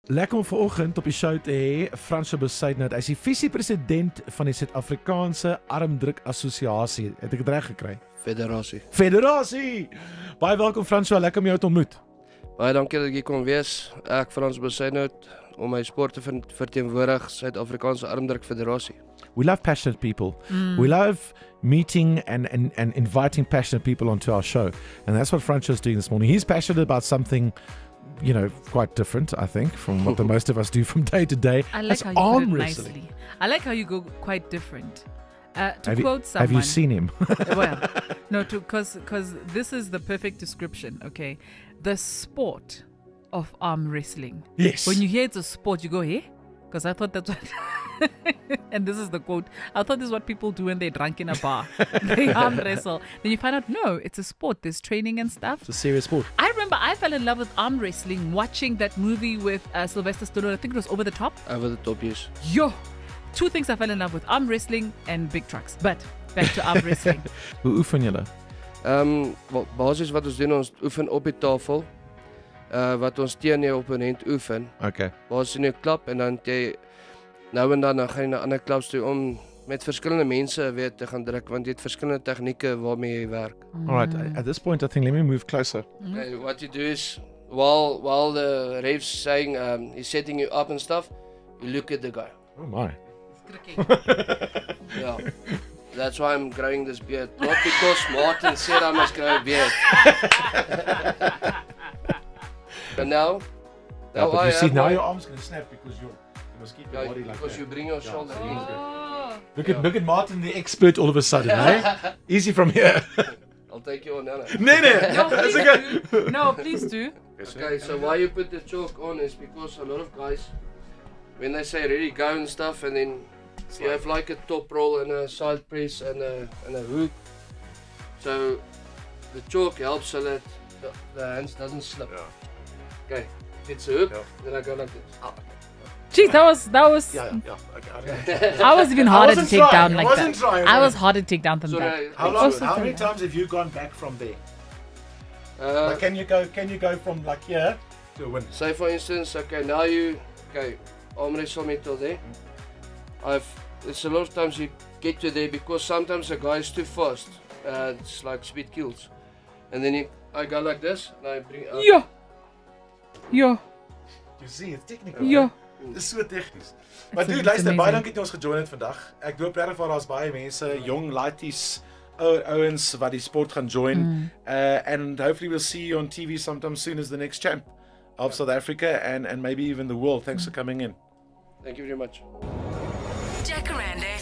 Lekker om vanoggend op die show te hê Francois Besuidenhout. Hy is die visiepresident van die Suid-Afrikaanse Armdruk Assosiasie. Het ek dit reg gekry? Federasie! Baie welkom Francois, lekker om jou te ontmoet. Baie dankie dat ek hier kon wees. Ek Francois Besuidenhout om my sport te verteenwoordig Suid-Afrikaanse Armdruk Federasie. We love passionate people. We love meeting and inviting passionate people onto our show. And that's what Francois is doing this morning. He's passionate about something, you know, quite different, I think, from what the most of us do from day to day. I like That's how you arm put it wrestling. nicely. I like how you go quite different. To Have quote someone, have you seen him? well, no, because this is the perfect description. Okay, the sport of arm wrestling. Yes. When you hear it's a sport, you go, "Hey," because I thought that's what. And this is the quote. I thought this is what people do when they're drunk in a bar. They arm wrestle. Then you find out, no, it's a sport. There's training and stuff. It's a serious sport. I remember I fell in love with arm wrestling watching that movie with Sylvester Stallone. I think it was Over the Top. Over the top, yes. Yo, two things I fell in love with: arm wrestling and big trucks. But back to arm wrestling. Hoe oefen julle? Basies wat ons doen, ons oefen op die tafel. Wat ons teen jou opponent oefen. Okay. Basies in jou klap en dan jy nou en dan gaan jy na ander klaps toe om met verskillende mense weer te gaan druk want jy het verskillende tegnieke waarmee jy werk. All right. At this point, I think let me move closer. Okay, what you do is while the ref's saying he's setting you up and stuff, you look at the guy. Oh my. Yeah. That's why I'm growing this beard. Not because Martin said I must grow a beard. But now Yeah, but I you see, have now my- your arm's going to snap because you must keep your Yeah, body like because that. you bring your shoulder in. Oh. Look at Martin, the expert, all of a sudden, eh? Easy from here. I'll take you on now. Nee, nee. No, That's please okay. do. No, please do. Okay, so why you put the chalk on is because a lot of guys, when they say ready, go and stuff, and then you have like a top roll and a side press and a hook. So the chalk helps so that the hands doesn't slip. Okay, it's a hook, then I go like this. Jeez, that was. Yeah. Okay. I was even harder to wasn't take trying, down I like wasn't that. trying, I man. was harder to take down than that. Sorry, How Also many very times have you gone back from there? uh, Like, can you go from like here to a win? say for instance, okay, now you, arm wrestle me till there. It's a lot of times you get to there because sometimes the guy is too fast. It's like speed kills. And then I go like this and I bring up. Yeah. Yeah. You see, it's technical. Yeah. Dis so tegnies. Maar dude, It's luister, baie amazing. dankie dat ons gejoin het vandag. Ek doop regtig vir daar's baie mense, jong laities, ouens wat die sport gaan join. And hopefully we'll see you on TV sometime soon as the next champ of South Africa and maybe even the world. Thanks for coming in. Thank you very much. Jacaranda